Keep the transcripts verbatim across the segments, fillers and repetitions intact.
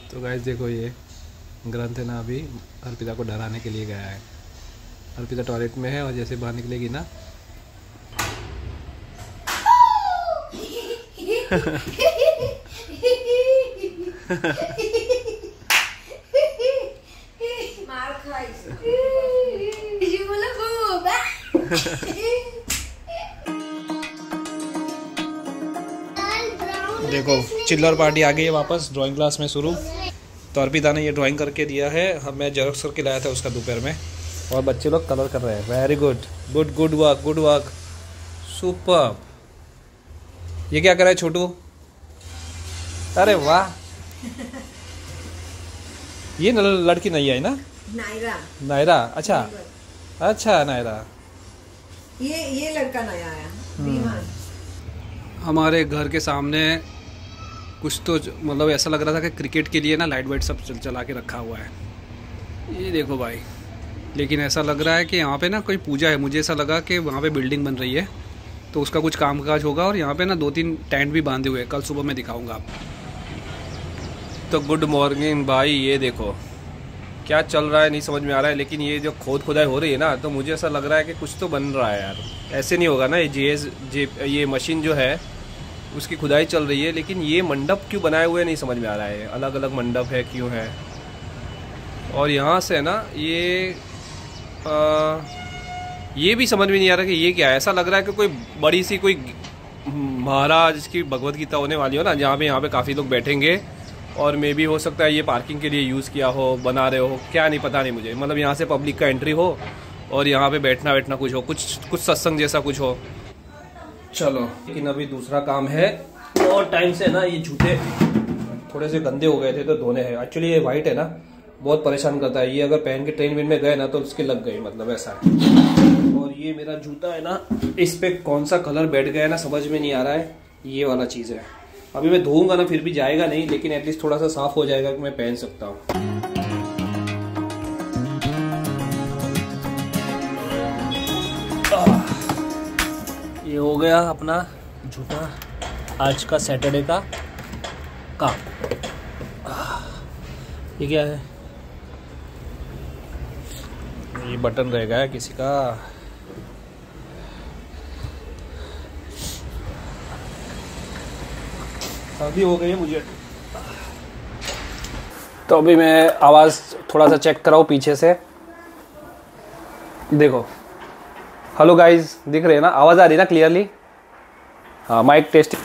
तो गाइस देखो, ये ग्रंथ है ना, अभी अर्पिता को डराने के लिए गया है। अर्पिता टॉयलेट में है और जैसे बाहर निकलेगी ना मार खाइस जी बोला खूब। देखो चिल्लर पार्टी आ गई है वापस ड्राइंग क्लास में शुरू। तो अर्पिता ने ये ड्राइंग करके दिया है, हम मैं जेरॉक्स करके लाया था उसका दोपहर में, और बच्चे लोग कलर कर रहे हैं। Very good good good work good work super. ये क्या कर रहा है छोटू? अरे वाह, ये लड़की नहीं आई ना? नायरा। नायरा, अच्छा अच्छा नायरा। ये ये लड़का नया आया विमान। हमारे घर के सामने कुछ तो मतलब ऐसा लग रहा था कि क्रिकेट के लिए ना लाइट वाइट सब चल चला के रखा हुआ है। ये देखो भाई, लेकिन ऐसा लग रहा है कि यहाँ पे ना कोई पूजा है। मुझे ऐसा लगा कि वहाँ पे बिल्डिंग बन रही है तो उसका कुछ कामकाज होगा, और यहाँ पे ना दो तीन टेंट भी बांधे हुए हैं। कल सुबह मैं दिखाऊंगा आपको। तो गुड मॉर्निंग भाई, ये देखो क्या चल रहा है नहीं समझ में आ रहा है, लेकिन ये जो खोद खुदाई हो रही है ना, तो मुझे ऐसा लग रहा है कि कुछ तो बन रहा है यार। ऐसे नहीं होगा ना, ये जे जे ये मशीन जो है उसकी खुदाई चल रही है, लेकिन ये मंडप क्यों बनाए हुए नहीं समझ में आ रहा है। अलग अलग मंडप है, क्यों है? और यहाँ से ना ये आ, ये भी समझ में नहीं आ रहा कि ये क्या है। ऐसा लग रहा है कि कोई बड़ी सी कोई महाराज की भगवत गीता होने वाली हो ना, जहाँ पे यहाँ पे काफ़ी लोग बैठेंगे, और मे भी हो सकता है ये पार्किंग के लिए यूज़ किया हो, बना रहे हो, क्या नहीं पता नहीं मुझे। मतलब यहाँ से पब्लिक का एंट्री हो और यहाँ पे बैठना बैठना कुछ हो, कुछ कुछ सत्संग जैसा कुछ हो। चलो, लेकिन अभी दूसरा काम है। और टाइम से ना ये जूते थोड़े से गंदे हो गए थे तो धोने हैं। एक्चुअली ये वाइट है ना, बहुत परेशान करता है। ये अगर पहन के ट्रेन वेन में गए ना तो उसके लग गए, मतलब ऐसा है। और ये मेरा जूता है ना, इस पे कौन सा कलर बैठ गया है ना, समझ में नहीं आ रहा है। ये वाला चीज़ है। अभी मैं धोऊंगा ना फिर भी जाएगा नहीं, लेकिन एटलीस्ट थोड़ा सा साफ हो जाएगा कि मैं पहन सकता हूँ। ये हो गया अपना जूता आज का सैटरडे का काम। ये क्या है? ये बटन रह गया है किसी का। अभी हो गई है मुझे। तो अभी मैं आवाज़ थोड़ा सा चेक कराऊँ पीछे से। देखो, हेलो गाइस, दिख रहे हैं ना? आवाज़ आ रही है ना क्लियरली? हाँ, माइक टेस्टिंग।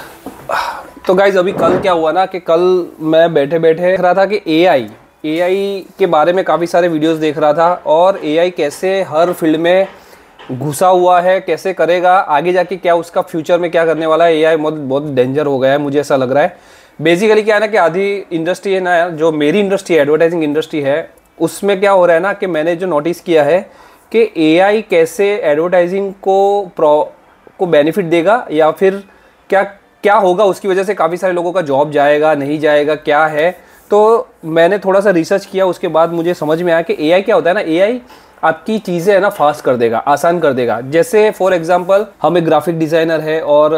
तो गाइस अभी कल क्या हुआ ना कि कल मैं बैठे बैठे देख रहा था कि एआई एआई के बारे में काफ़ी सारे वीडियोस देख रहा था, और एआई कैसे हर फील्ड में घुसा हुआ है, कैसे करेगा आगे जाके, क्या उसका फ्यूचर में क्या करने वाला है। एआई बहुत बहुत डेंजर हो गया है, मुझे ऐसा लग रहा है। बेसिकली क्या है ना कि आधी इंडस्ट्री है ना, जो मेरी इंडस्ट्री है, एडवर्टाइजिंग इंडस्ट्री है, उसमें क्या हो रहा है ना कि मैंने जो नोटिस किया है कि एआई कैसे एडवर्टाइजिंग को प्रो को बेनिफिट देगा, या फिर क्या क्या होगा उसकी वजह से काफ़ी सारे लोगों का जॉब जाएगा नहीं जाएगा, क्या है। तो मैंने थोड़ा सा रिसर्च किया, उसके बाद मुझे समझ में आया कि एआई क्या होता है ना, एआई आपकी चीज़ें है ना फास्ट कर देगा, आसान कर देगा। जैसे फॉर एग्जांपल हम एक ग्राफिक डिज़ाइनर है और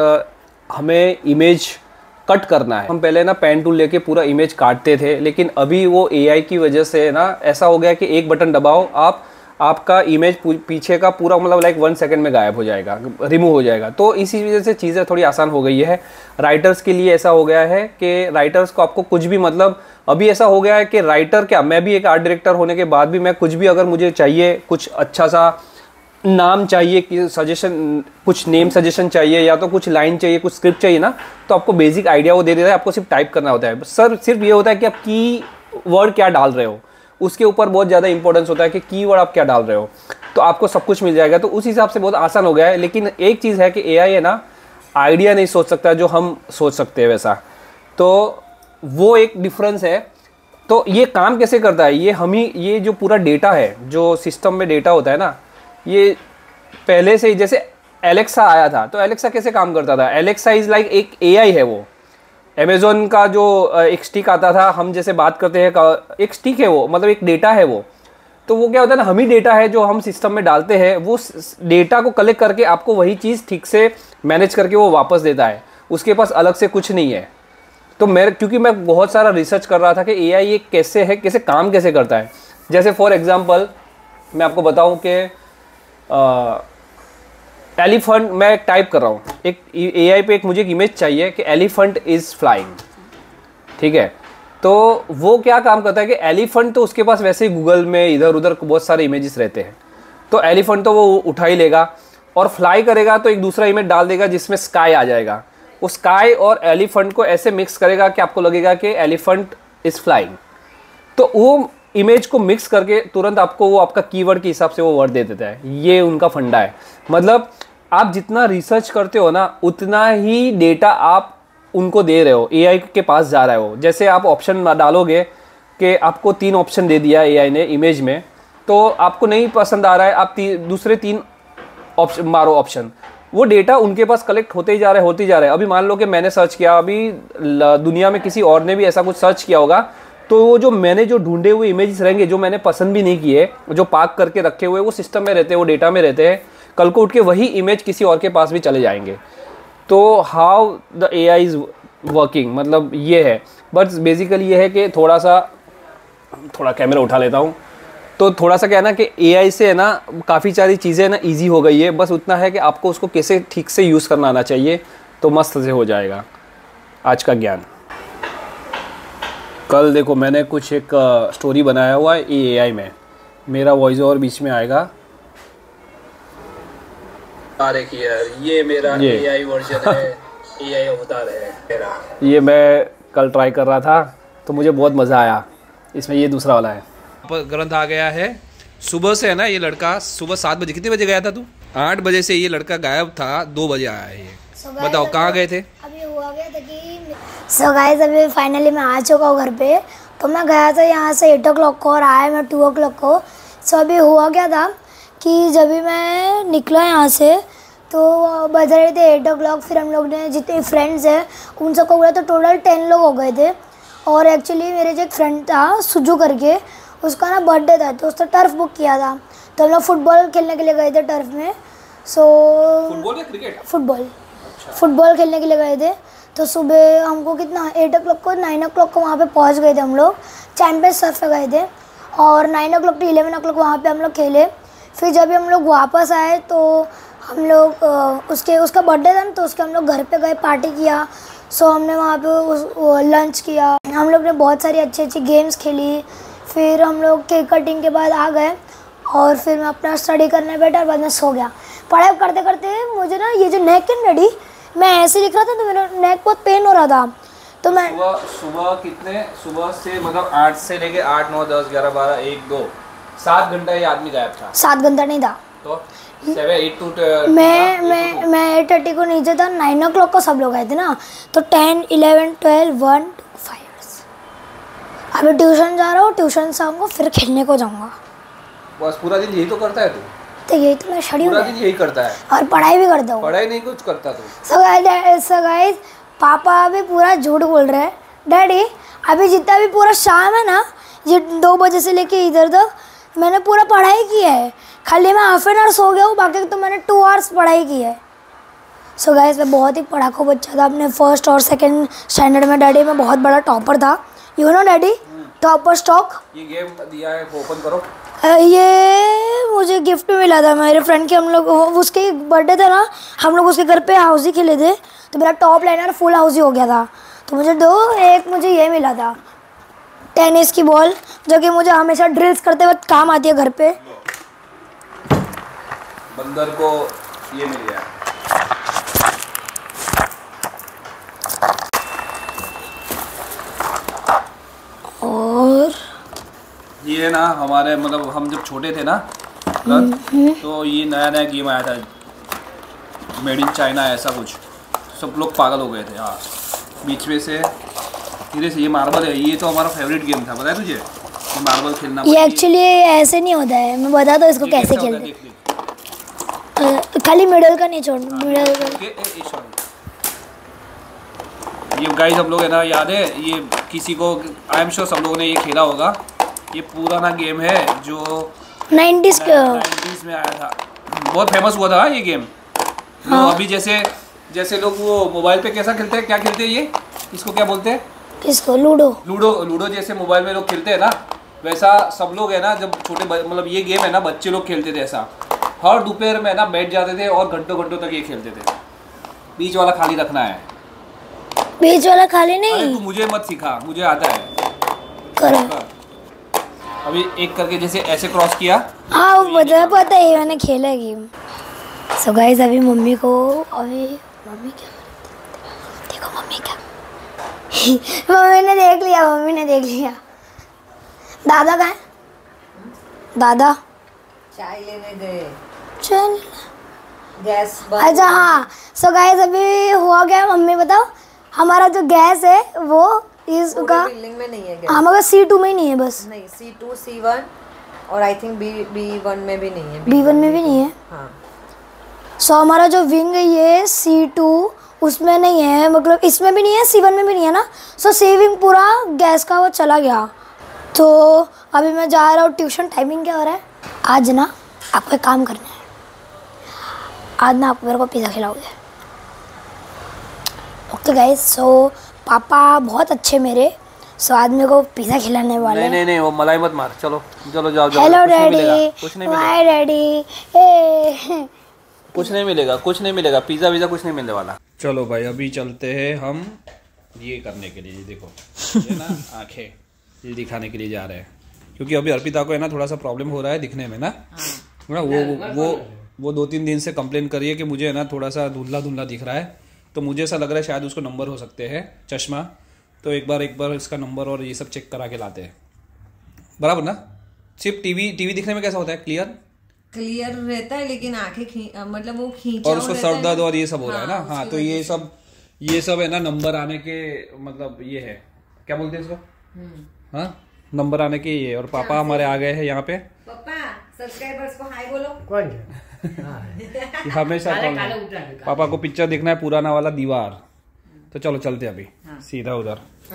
हमें इमेज कट करना है, हम पहले ना पेन टूल लेके पूरा इमेज काटते थे, लेकिन अभी वो एआई की वजह से ना ऐसा हो गया कि एक बटन दबाओ, आप आपका इमेज पीछे का पूरा मतलब लाइक वन सेकंड में गायब हो जाएगा, रिमूव हो जाएगा। तो इसी वजह से चीज़ें थोड़ी आसान हो गई है। राइटर्स के लिए ऐसा हो गया है कि राइटर्स को आपको कुछ भी, मतलब अभी ऐसा हो गया है कि राइटर क्या, मैं भी एक आर्ट डायरेक्टर होने के बाद भी मैं कुछ भी अगर मुझे चाहिए, कुछ अच्छा सा नाम चाहिए, कि सजेशन, कुछ नेम सजेशन चाहिए, या तो कुछ लाइन चाहिए, कुछ स्क्रिप्ट चाहिए ना, तो आपको बेसिक आइडिया वो दे देता है, आपको सिर्फ टाइप करना होता है। सर सिर्फ ये होता है कि आप की वर्ड क्या डाल रहे हो, उसके ऊपर बहुत ज़्यादा इंपॉर्टेंस होता है कि कीवर्ड आप क्या डाल रहे हो, तो आपको सब कुछ मिल जाएगा। तो उस हिसाब से बहुत आसान हो गया है। लेकिन एक चीज़ है कि एआई है ना, आइडिया नहीं सोच सकता जो हम सोच सकते हैं वैसा, तो वो एक डिफरेंस है। तो ये काम कैसे करता है, ये हम ही, ये जो पूरा डेटा है, जो सिस्टम में डेटा होता है ना, ये पहले से ही, जैसे एलेक्सा आया था, तो एलेक्सा कैसे काम करता था? एलेक्सा इज़ लाइक एक एआई है। वो अमेज़ॉन का जो एक स्टिक आता था, हम जैसे बात करते हैं, एक स्टिक है वो, मतलब एक डेटा है वो। तो वो क्या होता है ना, हम ही डेटा है जो हम सिस्टम में डालते हैं, वो डेटा को कलेक्ट करके आपको वही चीज़ ठीक से मैनेज करके वो वापस देता है। उसके पास अलग से कुछ नहीं है। तो मैं क्योंकि मैं बहुत सारा रिसर्च कर रहा था कि ए आई ये कैसे है, कैसे काम कैसे करता है। जैसे फॉर एग्जांपल मैं आपको बताऊं कि एलिफेंट, मैं टाइप कर रहा हूँ एक ए आई पे, एक मुझे एक इमेज चाहिए कि एलिफेंट इज़ फ्लाइंग, ठीक है। तो वो क्या काम करता है कि एलिफेंट तो उसके पास वैसे ही गूगल में इधर उधर बहुत सारे इमेजेस रहते हैं, तो एलिफेंट तो वो उठा ही लेगा और फ्लाई करेगा तो एक दूसरा इमेज डाल देगा जिसमें स्काई आ जाएगा। उस स्काई और एलिफेंट को ऐसे मिक्स करेगा कि आपको लगेगा कि एलिफेंट इज़ फ्लाइंग। तो वो इमेज को मिक्स करके तुरंत आपको वो आपका कीवर्ड के हिसाब से वो वर्ड दे देता है। ये उनका फंडा है। मतलब आप जितना रिसर्च करते हो ना, उतना ही डेटा आप उनको दे रहे हो, ए आई के पास जा रहा है वो। जैसे आप ऑप्शन डालोगे कि आपको तीन ऑप्शन दे दिया ए आई ने इमेज में, तो आपको नहीं पसंद आ रहा है, आप ती, दूसरे तीन ऑप्शन मारो ऑप्शन, वो डेटा उनके पास कलेक्ट होते ही जा रहा है, होते ही जा रहा है। अभी मान लो कि मैंने सर्च किया, अभी दुनिया में किसी और ने भी ऐसा कुछ सर्च किया होगा, तो वो जो मैंने जो ढूंढे हुए इमेजेस रहेंगे, जो मैंने पसंद भी नहीं किए, जो पार्क करके रखे हुए, वो सिस्टम में रहते हैं, वो डेटा में रहते हैं। कल को उठ के वही इमेज किसी और के पास भी चले जाएंगे। तो how the A I is working, मतलब ये है। बट बेसिकली ये है कि थोड़ा सा, थोड़ा कैमरा उठा लेता हूँ, तो थोड़ा सा क्या है ना कि ए आई से है ना काफ़ी सारी चीज़ें ना इजी हो गई है। बस उतना है कि आपको उसको कैसे ठीक से यूज़ करना आना चाहिए, तो मस्त से हो जाएगा आज का ज्ञान। कल देखो मैंने कुछ एक स्टोरी बनाया हुआ है ए आई में, मेरा वॉइस ओवर बीच में आएगा। अरे यार ये मेरा ए आई वर्जन है, ए आई अवतार है मेरा। ये मैं कल ट्राई कर रहा था तो मुझे बहुत मज़ा आया इसमें। ये दूसरा वाला है। ग्रंथ आ गया है। सुबह से है ना, ये लड़का सुबह सात बजे, कितने बजे गया था तू? आठ बजे से ये लड़का गायब था, दो बजे आया है ये। so बताओ कहाँ गए थे? अभी हुआ गया था कि सो गाइस अभी फाइनली मैं आ चुका हूँ घर पे। तो मैं गया था यहाँ से एट ओ क्लॉक को और आया मैं टू ओ क्लॉक को। सो अभी हुआ क्या था कि जब भी मैं निकला यहाँ से तो बज रहे थे एट ओ क्लॉक। फिर हम लोग ने जितने फ्रेंड्स हैं उन सबको बोला, तो टोटल टेन लोग हो गए थे। और एक्चुअली मेरे जो एक फ्रेंड था सुजू करके, उसका ना बर्थडे था, तो उसने टर्फ बुक किया था। तो हम लोग फुटबॉल खेलने के लिए गए थे टर्फ में। सो फुटबॉल या क्रिकेट? फुटबॉल। अच्छा। फुटबॉल खेलने के लिए गए थे। तो सुबह हमको कितना एट ओ क्लॉक को नाइन ओ क्लॉक को वहाँ पे पहुँच गए थे हम लोग। चैंपियंस सर्फ पे गए थे और nine o'clock to eleven o'clock वहाँ पे हम लोग खेले। फिर जब हम लोग वापस आए तो हम लोग उसके उसका बर्थडे था ना, तो उसके हम लोग घर पे गए, पार्टी किया। सो हमने वहाँ पे उस लंच किया, हम लोग ने बहुत सारी अच्छी अच्छी गेम्स खेली। फिर हम लोग केक कटिंग के बाद आ गए और फिर मैं अपना स्टडी करने बैठा और बाद में सो गया। पढ़ाई करते करते मुझे ना ये जो नेक एंड रेडी, मैं ऐसे लिख रहा था तो मेरा नेक बहुत पेन हो रहा था। तो मैं सुबह सुबह कितने सुबह से मतलब आठ से लेके आठ नौ दस ग्यारह बारह एक दो सात घंटा ये आदमी गायब था। सात घंटा नहीं था, तो सेवन एट टू मैं मैं मैं एट थर्टी को नीचे था, नाइन ओ क्लॉक को सब लोग आए थे ना, तो ten eleven twelve one two five. अभी ट्यूशन जा रहा हूँ, ट्यूशन से आऊँगा फिर खेलने को जाऊँगा। बस पूरा दिन यही तो करता है तू? तो यही तो मैं शरीर पूरा दिन यही करता है और पढ़ाई भी करता हूँ। पढ़ाई नहीं कुछ करता तू? सो गाइस पापा अभी पूरा झूठ बोल रहे हैं। डैडी अभी जितना भी पूरा शाम है ना, ये दो बजे से लेके इधर तक मैंने पूरा पढ़ाई की है। खाली मैं हाफ एन आवर सो गया हूँ, बाकी तो मैंने टू आवर्स पढ़ाई की है। सो गाइस मैं बहुत ही पढ़ाकू बच्चा था। अपने फर्स्ट और सेकंड स्टैंडर्ड में डैडी मैं बहुत बड़ा टॉपर था। You know daddy, topper stock. ये गेम दिया है, ओपन करो। ये मुझे गिफ्ट मिला था मेरे फ्रेंड के। हम लोग उसके बर्थडे था ना, हम लोग उसके घर पे हाउस ही खेले थे, तो मेरा टॉप लाइनर फुल हाउस ही हो गया था। तो मुझे दो एक मुझे ये मिला था टेनिस की बॉल, जो कि मुझे हमेशा ड्रिल्स करते वक्त काम आती है घर पे। बंदर को ये मिल गया। और ये ना हमारे मतलब हम जब छोटे थे ना तो ये नया नया गेम आया था, मेड इन चाइना ऐसा कुछ, सब लोग पागल हो गए थे। हाँ बीच में से धीरे से ये मार्बल है, ये तो हमारा फेवरेट गेम था, पता है तुझे? ये मार्बल खेलना ये एक्चुअली ऐसे नहीं होता है, मैं बता दो इसको कैसे खेलते हैं। खाली मिडल का नहीं छोड़, मिडल का। ये गाइस हम लोग है ना, याद है ये किसी को, आई एम श्योर सब लोगों ने ये खेला होगा। ये पुराना गेम है जो नाइंटीज़ के नाइंटीज़ में आया था, बहुत फेमस हुआ था ये गेम। हाँ। अभी जैसे जैसे लोग वो मोबाइल पे कैसा खेलते हैं, क्या खेलते हैं ये, इसको क्या बोलते हैं? किसको? लूडो। लूडो लूडो जैसे मोबाइल में लोग खेलते हैं ना, वैसा सब लोग है ना, जब छोटे मतलब ये गेम है ना बच्चे लोग खेलते थे ऐसा, हर दोपहर में ना बैठ जाते थे और घंटों घंटों तक ये खेलते थे। बीच वाला खाली रखना है। बीच वाला खाली नहीं। अरे तू मुझे मत सिखा, मुझे आता है। करो। अभी एक करके जैसे ऐसे क्रॉस किया। हाँ वो पता पता है, मैंने खेला गेम। सो गाइस अभी मम्मी को अभी मम्मी क्या देखो मम्मी क्या मम्मी ने देख लिया, मम्मी ने देख लिया। दादा कहाँ है? दादा चाय लेने गए। चल गैस बंद। अच्छा हाँ। सो गाइस अभी हुआ क्या मम्मी बताओ, हमारा जो गैस है वो इसका बिल्डिंग में नहीं है गैस। हमारा सी टू में ही नहीं है बस। नहीं सी टू सी वन और I think B B one में भी नहीं है। बी वन में भी नहीं है। हाँ। सो हमारा जो विंग है ये सी टू उसमें नहीं है, मतलब इसमें भी नहीं है, सी वन में भी नहीं है ना। सो सी विंग पूरा गैस का वो चला गया। तो अभी मैं जा रहा हूँ ट्यूशन। टाइमिंग क्या हो रहा है? आज ना आपको एक काम करना है, आज ना आप मेरे को पिज़्ज़ा खिलाओगे। Okay guys. सो पापा बहुत अच्छे मेरे, सो आज मेरे को पिज़्ज़ा खिलाने वाले। नहीं नहीं नहीं वो मलाई मत मार। चलो चलो जाओ जाओ। हेलो कुछ नहीं डैडी, मिलेगा, कुछ नहीं मिलेगा, माय डैडी। ए कुछ नहीं मिलेगा, कुछ नहीं मिलेगा। पिज़्ज़ा विज़्ज़ा कुछ नहीं मिलने वाला। चलो भाई अभी चलते हैं हम ये करने के लिए। देखो ये ना आंखें ये दिखाने के लिए जा रहे हैं, क्योंकि अभी अर्पिता को है ना थोड़ा सा प्रॉब्लम हो रहा है दिखने में ना। ना वो वो वो दो तीन दिन से कंप्लेन कर रही है कि मुझे है ना थोड़ा सा धुंधला धुंधला दिख रहा है। तो मुझे ऐसा लग रहा है शायद उसको नंबर हो सकते हैं चश्मा। तो एक बार एक बार इसका नंबर और ये सब चेक करा के लाते हैं, बराबर ना। सिर्फ टीवी टीवी दिखने में कैसा होता है? क्लियर क्लियर रहता है लेकिन आंखें खी- मतलब वो खींचा और उसको रहता सर है दर्द ना। और ये सब हो रहा है ना। हाँ तो ये सब ये सब है ना नंबर आने के मतलब ये है, क्या बोलते हैं इसको? हाँ नंबर आने के ये। और पापा हमारे आ गए हैं यहाँ पे। पापा सब्सक्राइबर्स को हाय बोलो। कौन? ये हमेशा प्रॉब्लम। पापा को पिक्चर देखना है पुराना वाला दीवार। तो चलो चलते अभी सीधा उधर।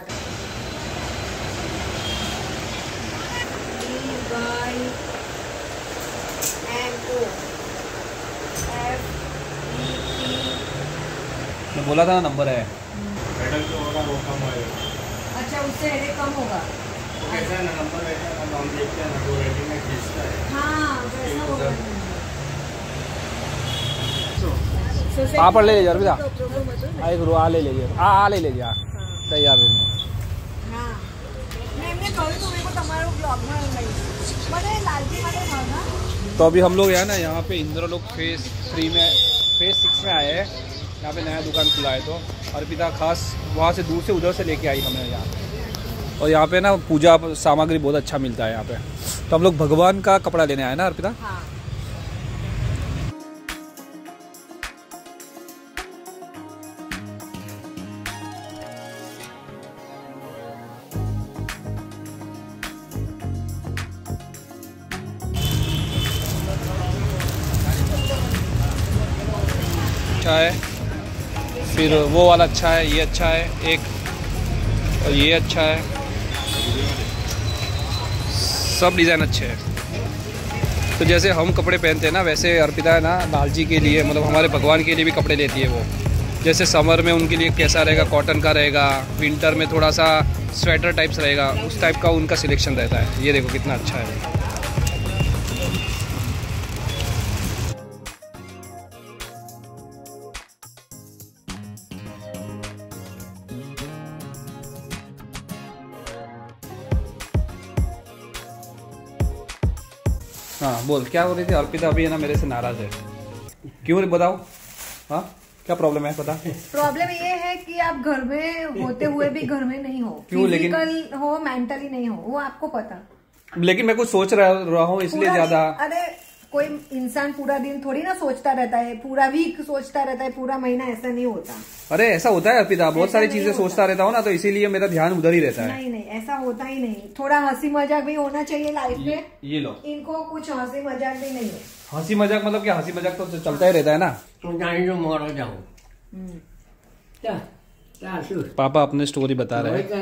मैं बोला था ना नंबर है। अच्छा उससे हेडेक कम होगा। कैसा ना नंबर रहता है ना, हम देखते हैं ना तो रेटिंग में खींचता है। हाँ वैसा होगा। आ पर ले लीजिए अर्पिता, आ एक रुआ ले लीजिए। आ आ ले लीजिए तैयार रहने। हाँ मैं एમને કહ્યું તો મેં તમારો બ્લોગમાં લઈ મને લાલજી માટે ભાવના। तो अभी हम लोग यहाँ ना यहाँ पे इंद्रलोक फेस थ्री में फेस सिक्स में आए हैं। यहाँ पे नया दुकान खुला है। तो अर्पिता खास वहाँ से दूर से उधर से लेके आई हमें यहाँ पे। और यहाँ पे ना पूजा सामग्री बहुत अच्छा मिलता है यहाँ पे। तो हम लोग भगवान का कपड़ा लेने आए ना अर्पिता। हाँ अच्छा है, फिर वो वाला अच्छा है, ये अच्छा है एक, और ये अच्छा है। सब डिज़ाइन अच्छे हैं। तो जैसे हम कपड़े पहनते हैं ना वैसे अर्पिता है ना लाल जी के लिए मतलब हमारे भगवान के लिए भी कपड़े लेती है वो। जैसे समर में उनके लिए कैसा रहेगा, कॉटन का रहेगा, विंटर में थोड़ा सा स्वेटर टाइप्स रहेगा, उस टाइप का उनका सिलेक्शन रहता है। ये देखो कितना अच्छा है। हाँ बोल क्या हो रही थी अर्पिता? अभी है ना मेरे से नाराज है। क्यों रे बताओ। हाँ क्या प्रॉब्लम है बता। प्रॉब्लम ये है कि आप घर में होते हुए भी घर में नहीं हो। क्यों? लेकिन फिजिकल हो मेंटली नहीं हो, वो आपको पता। लेकिन मैं कुछ सोच रहा रहा हूँ इसलिए पूरा ज्यादा। दिन- अरे कोई इंसान पूरा दिन थोड़ी ना सोचता रहता है, पूरा वीक सोचता रहता है, पूरा महीना ऐसा नहीं होता। अरे ऐसा होता है अर्पिता, बहुत ऐसा सारी नहीं चीजें होता। सोचता रहता हूँ ना तो इसीलिए मेरा ध्यान उधर ही रहता है। नहीं नहीं ऐसा होता ही नहीं। थोड़ा हंसी मजाक भी होना चाहिए लाइफ में। ये लो इनको कुछ हंसी मजाक भी नहीं है। हंसी मजाक मतलब क्या? हंसी मजाक तो चलता ही रहता है ना। तो जाने जो मोड़ जाऊँ क्या क्या शुरू पापा अपने स्टोरी बता रहे हैं।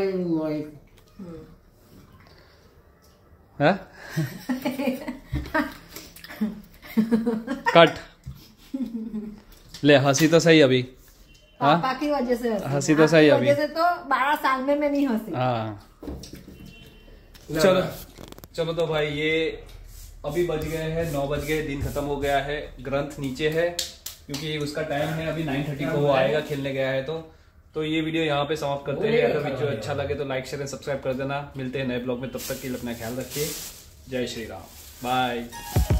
हैं? कट ले हंसी तो सही अभी। पापा की वजह से हंसी तो सही अभी, वजह से तो बारह साल में मैं नहीं हंसी। हाँ चलो चलो तो भाई ये अभी बज गए हैं नौ बज गए, दिन खत्म हो गया है। ग्रंथ नीचे है क्योंकि उसका टाइम है अभी नाइन थर्टी को वो आएगा, खेलने गया है। तो तो ये वीडियो यहाँ पे समाप्त करते हैं। अगर वीडियो अच्छा लगे तो लाइक शेयर एंड सब्सक्राइब कर देना। मिलते हैं नए ब्लॉग में, तब तक के लिए अपना ख्याल रखिए। जय श्री राम, बाय।